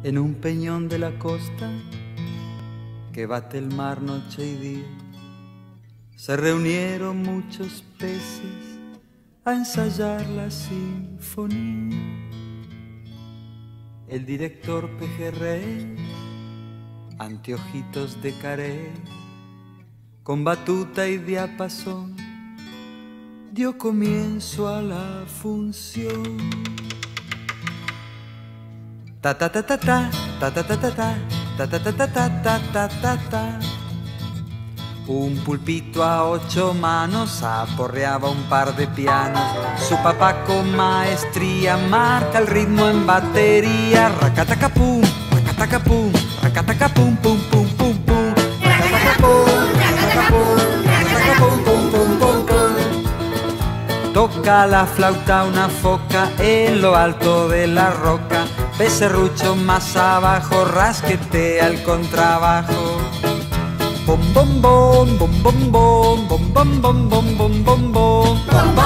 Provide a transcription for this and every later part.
En un peñón de la costa que bate el mar noche y día, se reunieron muchos peces a ensayar la sinfonía. El director pejerrey, anteojitos de carey, con batuta y diapasón, dio comienzo a la función. Ta ta ta ta ta ta ta ta ta ta ta ta ta ta ta ta ta ta. Un pulpito a 8 manos aporreaba un par de pianos. Su papá con maestría marca el ritmo en batería. Racatacapum, racatacapum, racatacapum, pum pum pum pum. Racatacapum, racatacapum, racatacapum, pum pum pum pum. Toca la flauta una foca en lo alto de la roca. Becerrucho más abajo rasquetea el contrabajo. Bom bom bom bom bom bom bom bom bom bom bom bom bom.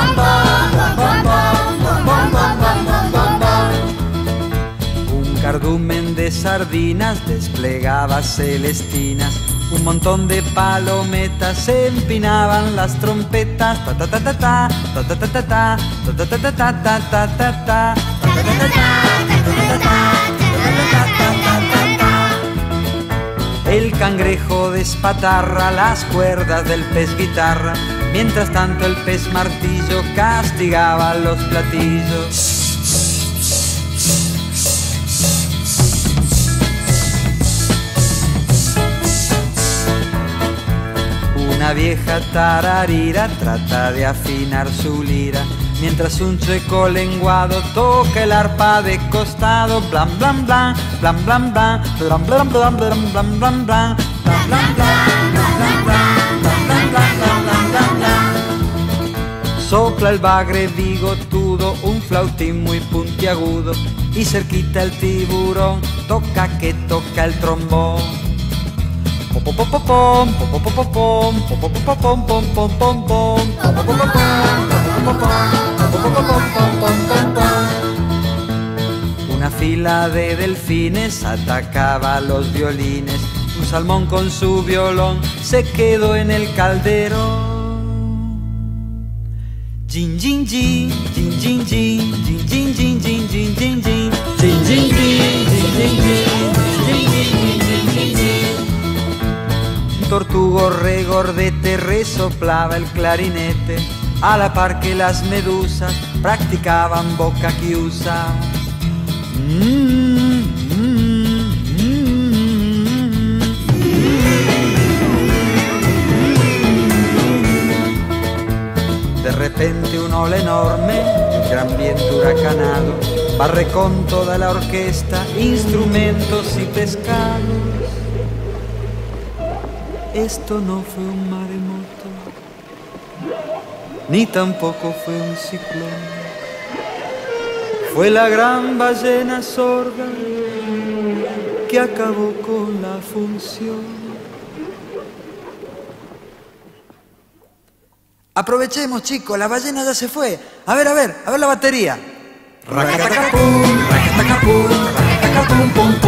Un cardumen de sardinas desplegaba celestinas. Un montón de palometas empinaban las trompetas. Ta ta ta ta ta ta ta ta ta ta ta ta ta ta ta ta ta ta. El cangrejo despatarra las cuerdas del pez guitarra. Mientras tanto el pez martillo castigaba los platillos. Una vieja tararira trata de afinar su lira, mientras un chueco lenguado toca el arpa de costado. Blan blan blan, blan blan blan, blan blan blan, blan blan blan, blan blan blan, blan blan blan, blan blan blan. Sopla el bagre bigotudo, un flautín muy puntiagudo, y cerquita el tiburón toca que toca el trombón. Una fila de delfines atacaba los violines. Un salmón con su violón se quedó en el caldero. Jin jin jin, jin jin jin, jin jin jin, jin jin jin, jin jin jin, jin jin jin. Un tortugo regordete resoplaba el clarinete, a la par que las medusas practicaban boca chiusa. De repente un ola enorme, gran viento huracanado, barre con toda la orquesta instrumentos y pescados. Esto no fue un maremoto, ni tampoco fue un ciclón. Fue la gran ballena sorda que acabó con la función. Aprovechemos, chicos, la ballena ya se fue. A ver la batería. Racatacapum, racatacapum, racatacapum, pum, pum.